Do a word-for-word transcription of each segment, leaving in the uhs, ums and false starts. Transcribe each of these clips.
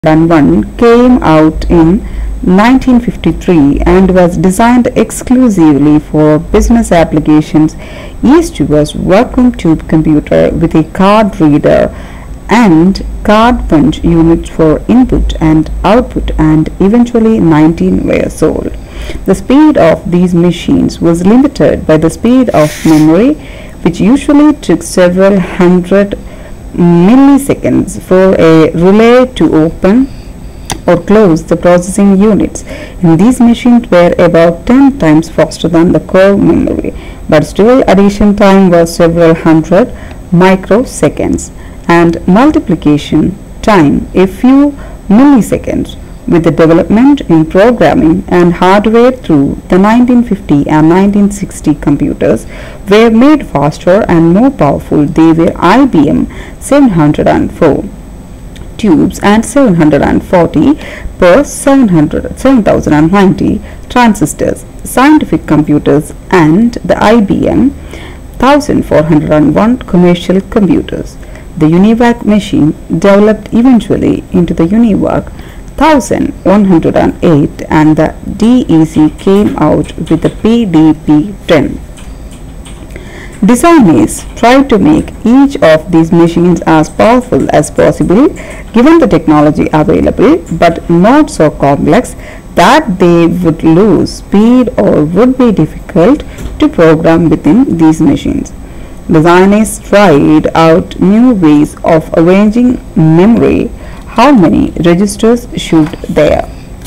one came out in nineteen fifty-three and was designed exclusively for business applications. Used was vacuum tube computer with a card reader and card punch units for input and output, and eventually nineteen were sold. The speed of these machines was limited by the speed of memory, which usually took several hundred milliseconds for a relay to open or close the processing units. And these machines were about ten times faster than the core memory, but still addition time was several hundred microseconds and multiplication time a few milliseconds. With the development in programming and hardware through the nineteen fifty and nineteen sixty computers were made faster and more powerful. They were I B M seven hundred four tubes and seven hundred forty per seven thousand ninety transistors scientific computers and the I B M one thousand four hundred one commercial computers. The UNIVAC machine developed eventually into the UNIVAC one thousand one hundred eight, and the D E C came out with the P D P ten. Designers tried to make each of these machines as powerful as possible given the technology available, but not so complex that they would lose speed or would be difficult to program within these machines. Designers tried out new ways of arranging memory. How many registers should there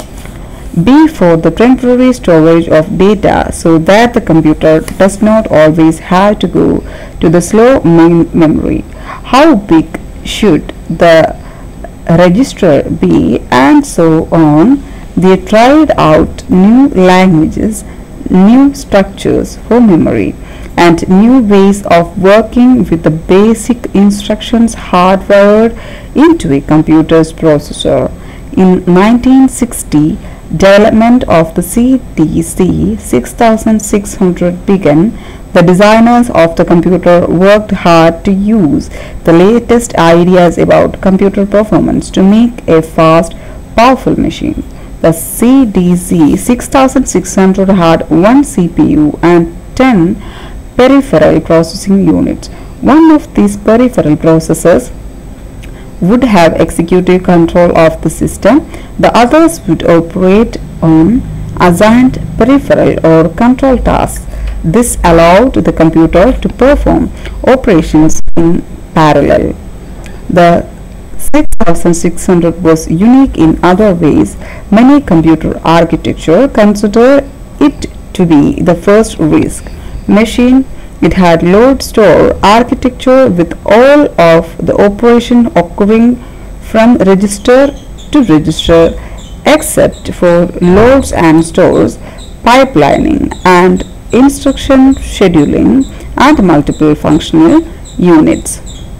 be for the temporary storage of data, so that the computer does not always have to go to the slow main memory? How big should the register be, and so on? They tried out new languages, new structures for memory, and new ways of working with the basic instructions hardwired into a computer's processor. In nineteen sixty, development of the C D C sixty-six hundred began. The designers of the computer worked hard to use the latest ideas about computer performance to make a fast, powerful machine. The C D C sixty-six hundred had one C P U and ten peripheral processing units. One of these peripheral processors would have executive control of the system. The others would operate on assigned peripheral or control tasks. This allowed the computer to perform operations in parallel. The sixty-six hundred was unique in other ways. Many computer architecture consider it to be the first RISC machine. It had load store architecture with all of the operation occurring from register to register except for loads and stores, pipelining and instruction scheduling, and multiple functional units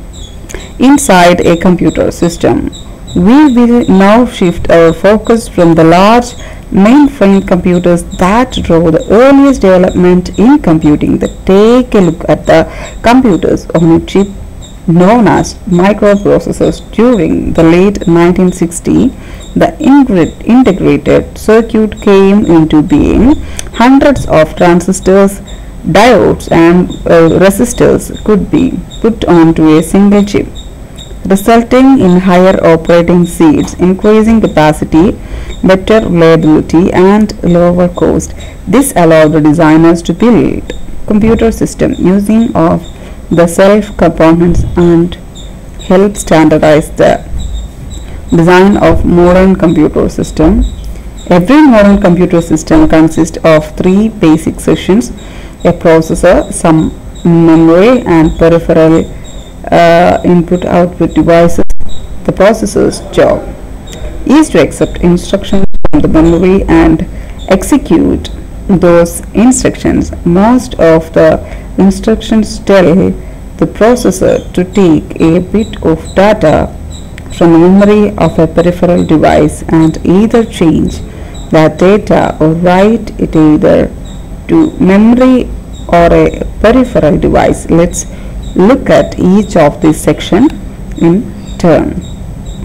inside a computer system. We will now shift our focus from the large mainframe computers that drove the earliest development in computing. The take a look at the computers on a chip known as microprocessors. During the late nineteen sixties, the integrated circuit came into being. Hundreds of transistors, diodes, and uh, resistors could be put onto a single chip, resulting in higher operating speeds, increasing capacity, better reliability, and lower cost. This allowed the designers to build computer systems using of the self components and help standardize the design of modern computer system. Every modern computer system consists of three basic sections: a processor, some memory, and peripheral uh, input-output devices. The processor's job is to accept instructions from the memory and execute those instructions. Most of the instructions tell the processor to take a bit of data from the memory of a peripheral device and either change that data or write it either to memory or a peripheral device. Let's look at each of these sections in turn.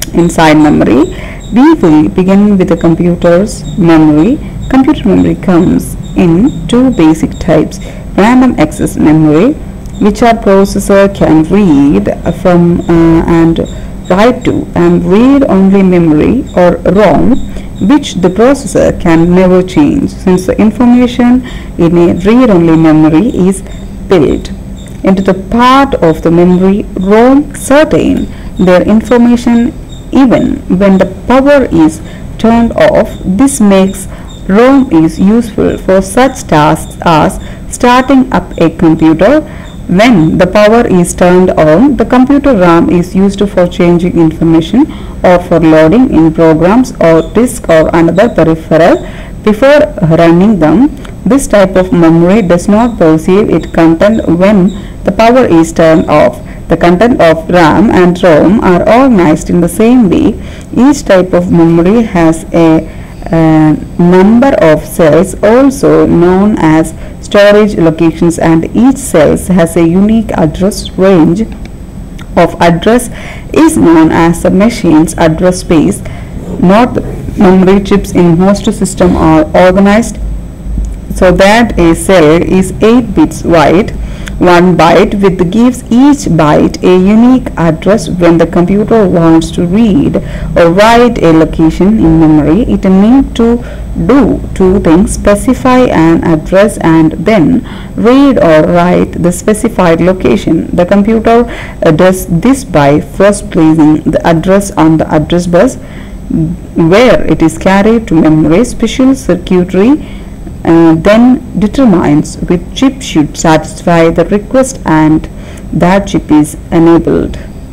Inside memory, we will begin with the computer's memory. Computer memory comes in two basic types: random access memory, which our processor can read from uh, and write to, and read-only memory or ROM, which the processor can never change, since the information in a read-only memory is built into the part of the memory ROM certain their information even when the power is turned off. This makes ROM is useful for such tasks as starting up a computer. When the power is turned on, the computer RAM is used for changing information or for loading in programs or disk or another peripheral before running them. This type of memory does not perceive its content when the power is turned off. The content of RAM and ROM are organized in the same way. Each type of memory has a uh, number of cells, also known as storage locations, and each cell has a unique address. Range of address is known as the machine's address space. Not memory chips in most systems are organized so that a cell is eight bits wide. One byte width gives each byte a unique address. When the computer wants to read or write a location in memory, it needs to do two things: specify an address and then read or write the specified location. The computer uh, does this by first placing the address on the address bus, where it is carried to memory. Special circuitry Uh, then determines which chip should satisfy the request, and that chip is enabled.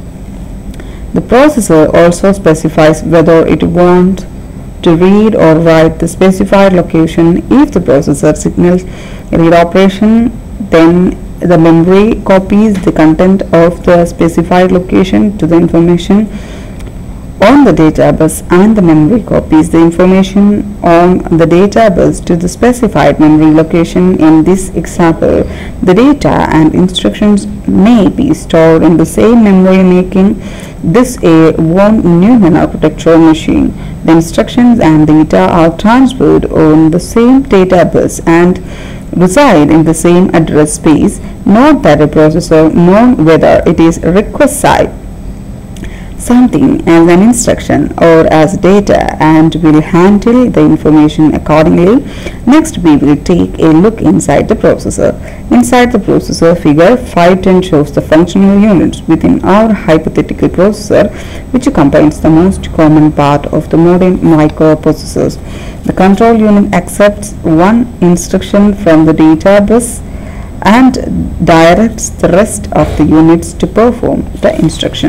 The processor also specifies whether it wants to read or write the specified location. If the processor signals a read operation, then the memory copies the content of the specified location to the information on the data bus, and the memory copies the information on the data bus to the specified memory location. In this example, the data and instructions may be stored in the same memory, making this a one Neumann architecture machine. The instructions and data are transferred on the same data bus and reside in the same address space. Note that a processor knows whether it is request side something as an instruction or as data and will handle the information accordingly. Next, we will take a look inside the processor. Inside the processor, figure five ten shows the functional units within our hypothetical processor, which combines the most common part of the modern microprocessors. The control unit accepts one instruction from the data bus and directs the rest of the units to perform the instruction.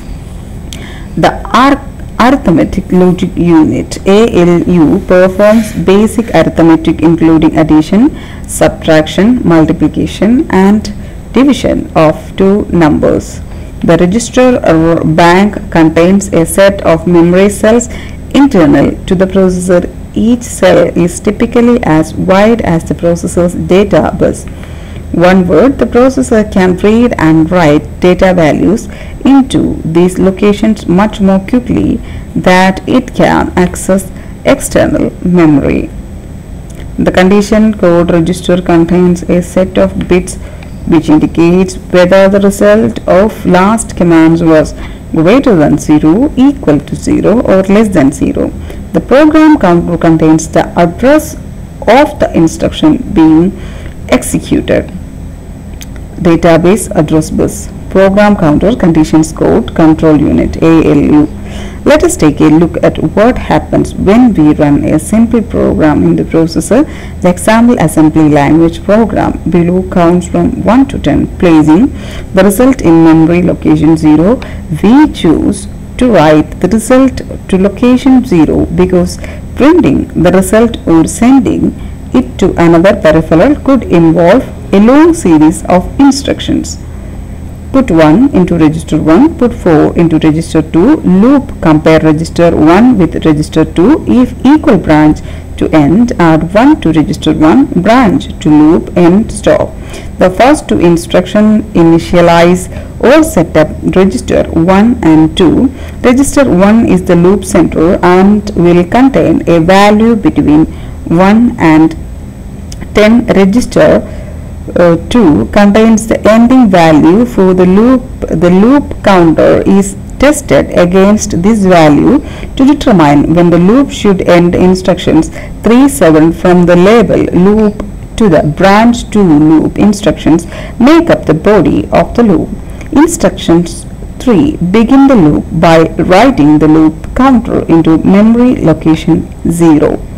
The arithmetic logic unit A L U performs basic arithmetic including addition, subtraction, multiplication and division of two numbers. The register bank contains a set of memory cells internal to the processor. Each cell is typically as wide as the processor's data bus. One word, the processor can read and write data values into these locations much more quickly that it can access external memory. The condition code register contains a set of bits which indicates whether the result of last commands was greater than zero, equal to zero or less than zero. The program counter contains the address of the instruction being executed. Database address bus. Program counter conditions code control unit A L U. Let us take a look at what happens when we run a simple program in the processor. The example assembly language program below counts from one to ten, placing the result in memory location zero. We choose to write the result to location zero because printing the result or sending it to another peripheral could involve a long series of instructions. put one into register one, put four into register two, loop compare register one with register two, if equal branch to end, add one to register one, branch to loop, end, stop. The first two instructions initialize or set up register one and two. Register one is the loop center and will contain a value between one and ten. Register uh, two contains the ending value for the loop. The loop counter is tested against this value to determine when the loop should end. Instructions three seven from the label loop to the branch to loop instructions make up the body of the loop. Instructions three begin the loop by writing the loop counter into memory location zero.